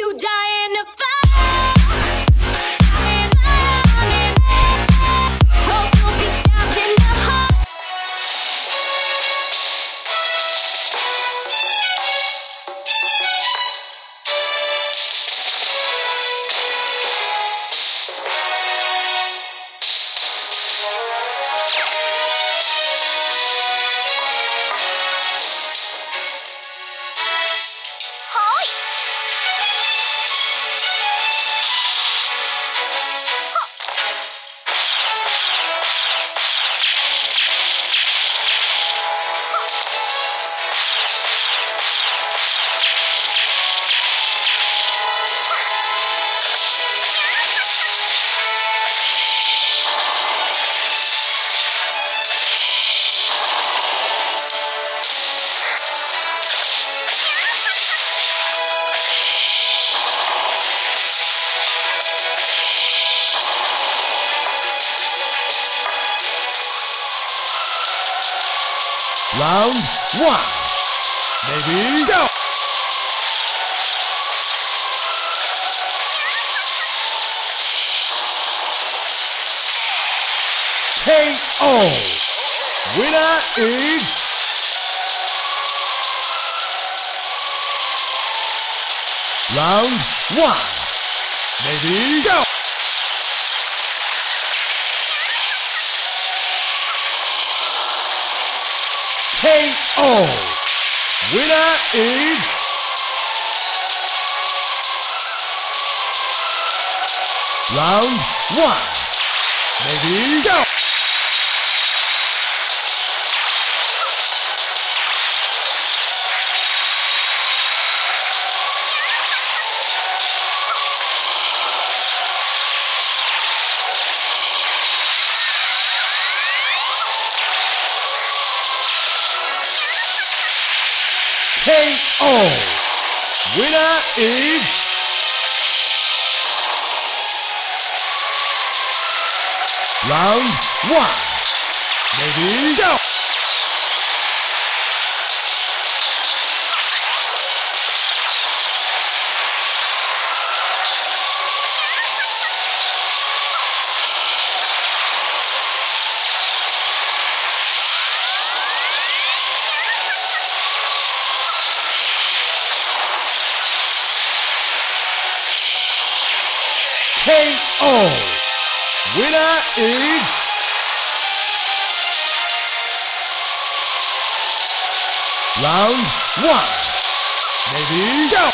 you die in the fire. Hope you'll be stabbed in the heart. Round one. Maybe go. KO. Winner is round one. Maybe go. KO. Winner is round one. Maybe go. KO. Winner is round one. Maybe go. KO. Winner is round one. Maybe go.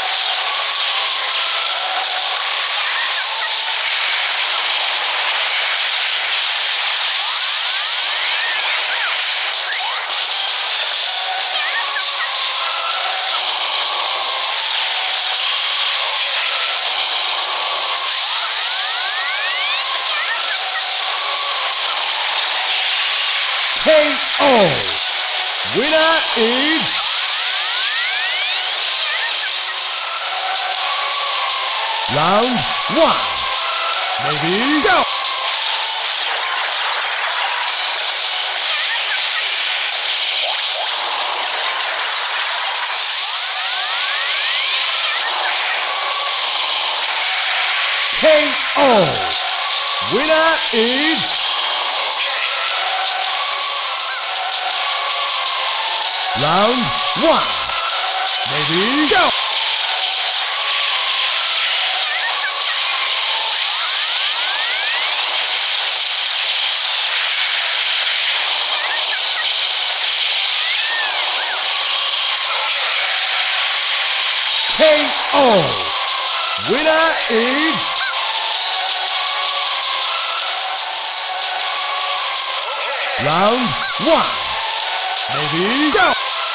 KO. Winner is round one. Maybe go. KO. Winner is round one. Maybe go. KO. Winner is round one. Maybe go.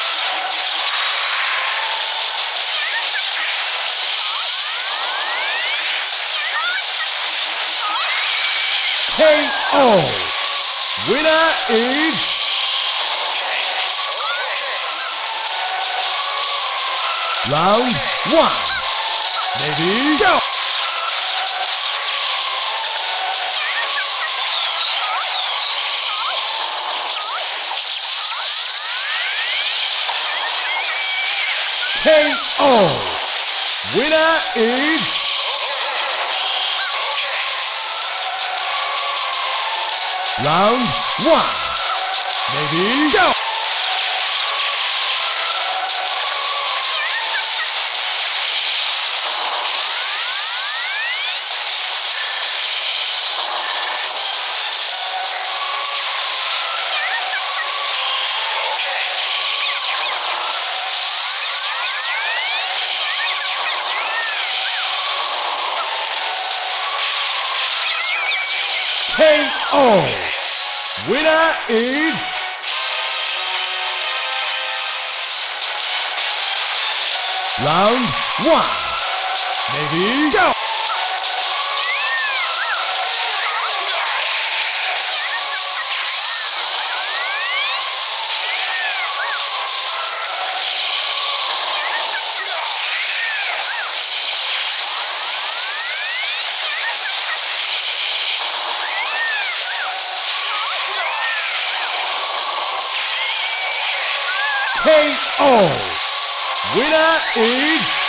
KO. Winner is round one. Maybe go. KO. Winner is round one. Ready, go! KO! Winner is round one. Ready, go! KO! Winner is